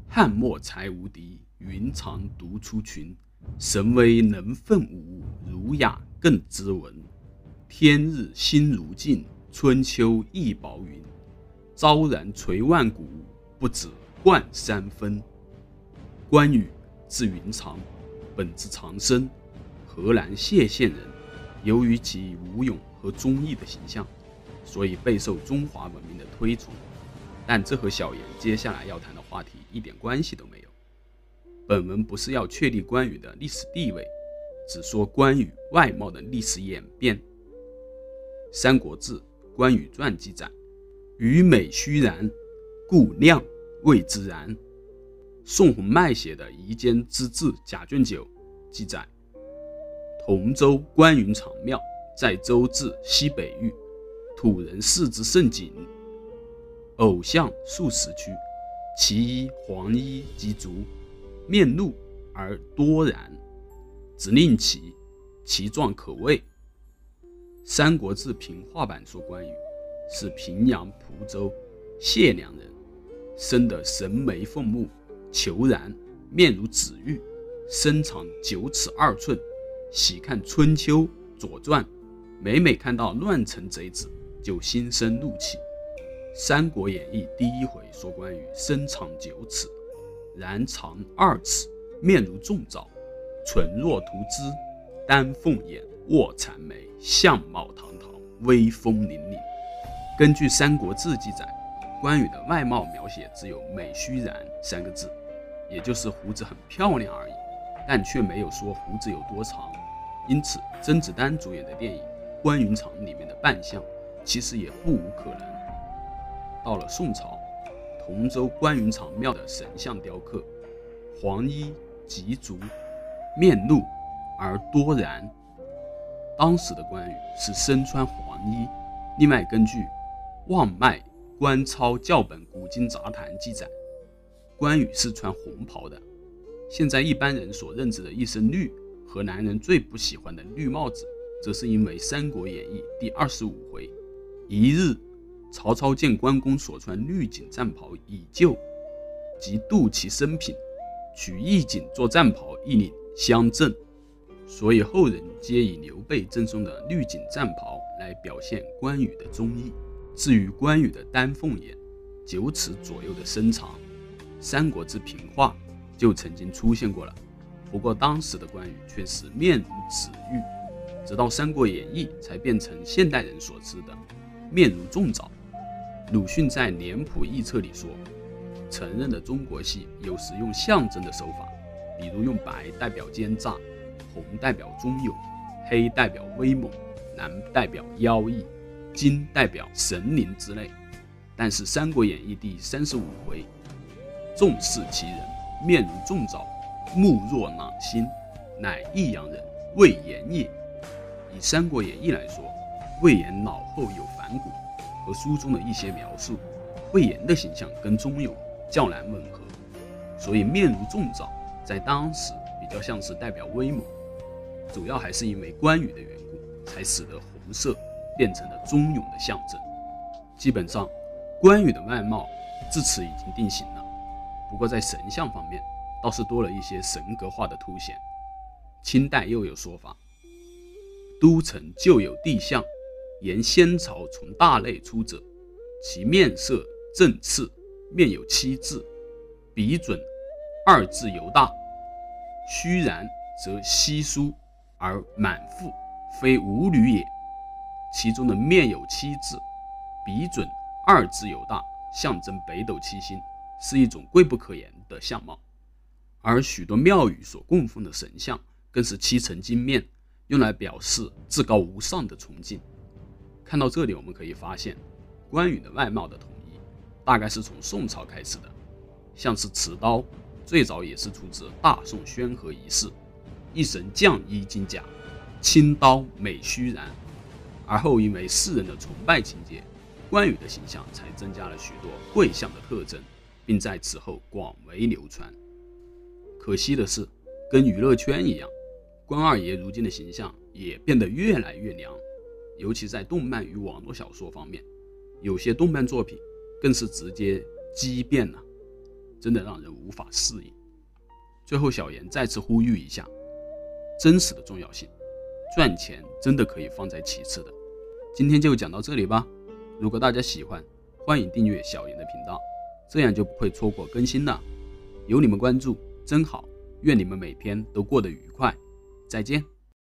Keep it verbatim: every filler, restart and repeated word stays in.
汉末才无敌，云长独出群。神威能奋武，儒雅更知文。天日新如镜，春秋亦薄云。昭然垂万古，不止冠三分。关羽字云长，本字长生，河南谢县人。由于其武勇和忠义的形象，所以备受中华文明的推崇。但这和小言接下来要谈的话题一点关系都没有。本文不是要确立关羽的历史地位，只说关羽外貌的历史演变。《三国志·关羽传》记载：羽美须髯，故亮谓之髯。宋洪迈写的《夷坚之志》甲卷九记载：同州关云长庙，在州治西北域，土人视之甚谨，偶像数十躯，其衣黄衣及足，面怒而多然，只令其其状可畏。《三国志》平话版说关羽是平阳蒲州解良人，生得神眉凤目，虬髯，面如紫玉，身长九尺二寸。喜看《春秋》《左传》，每每看到乱臣贼子，就心生怒气。《三国演义》第一回说关羽身长九尺，髯长二尺，面如重枣，唇若涂脂，丹凤眼，卧蚕眉，相貌堂堂，威风凛凛。根据《三国志》记载，关羽的外貌描写只有美须髯三个字，也就是胡子很漂亮而已，但却没有说胡子有多长。因此甄子丹主演的电影《关云长》里面的扮相其实也不无可能。到了宋朝，同州关云长庙的神像雕刻，黄衣及足，面怒而多然。当时的关羽是身穿黄衣。另外根据《望迈关超校本古今杂谈》记载，关羽是穿红袍的。现在一般人所认知的一身绿和男人最不喜欢的绿帽子，则是因为《三国演义》第二十五回，一日曹操见关公所穿绿锦战袍已旧，即度其生平，取一锦做战袍一领相赠，所以后人皆以刘备赠送的绿锦战袍来表现关羽的忠义。至于关羽的丹凤眼，九尺左右的身长，《三国志平话》就曾经出现过了。不过当时的关羽却是面如紫玉，直到《三国演义》才变成现代人所知的面如重枣。鲁迅在《脸谱异册》里说，承认的中国戏有时用象征的手法，比如用白代表奸诈，红代表忠勇，黑代表威猛，蓝代表妖异，金代表神灵之类。但是《三国演义》第三十五回，重视其人，面如重枣，目若朗星，乃益阳人魏延也。以《三国演义》来说，魏延脑后有反骨，和书中的一些描述，魏延的形象跟忠勇较难吻合，所以面如重枣在当时比较像是代表威猛，主要还是因为关羽的缘故，才使得红色变成了忠勇的象征。基本上关羽的外貌至此已经定型了，不过在神像方面倒是多了一些神格化的凸显。清代又有说法，都城旧有帝像，言先朝从大内出者，其面色正赤，面有七字，鼻准，二字犹大，须髯则稀疏而满腹，非无履也。其中的面有七字，鼻准，二字犹大，象征北斗七星，是一种贵不可言的相貌。而许多庙宇所供奉的神像更是漆成金面，用来表示至高无上的崇敬。看到这里，我们可以发现关羽的外貌的统一大概是从宋朝开始的。像是持刀最早也是出自大宋宣和遗事，一神降衣金甲，青刀美须髯。而后因为世人的崇拜情节，关羽的形象才增加了许多贵相的特征，并在此后广为流传。可惜的是，跟娱乐圈一样，关二爷如今的形象也变得越来越娘，尤其在动漫与网络小说方面，有些动漫作品更是直接畸变了。 真的让人无法适应。最后小严再次呼吁一下，真实的重要性，赚钱真的可以放在其次的。今天就讲到这里吧，如果大家喜欢，欢迎订阅小严的频道，这样就不会错过更新了。有你们关注真好，愿你们每天都过得愉快，再见。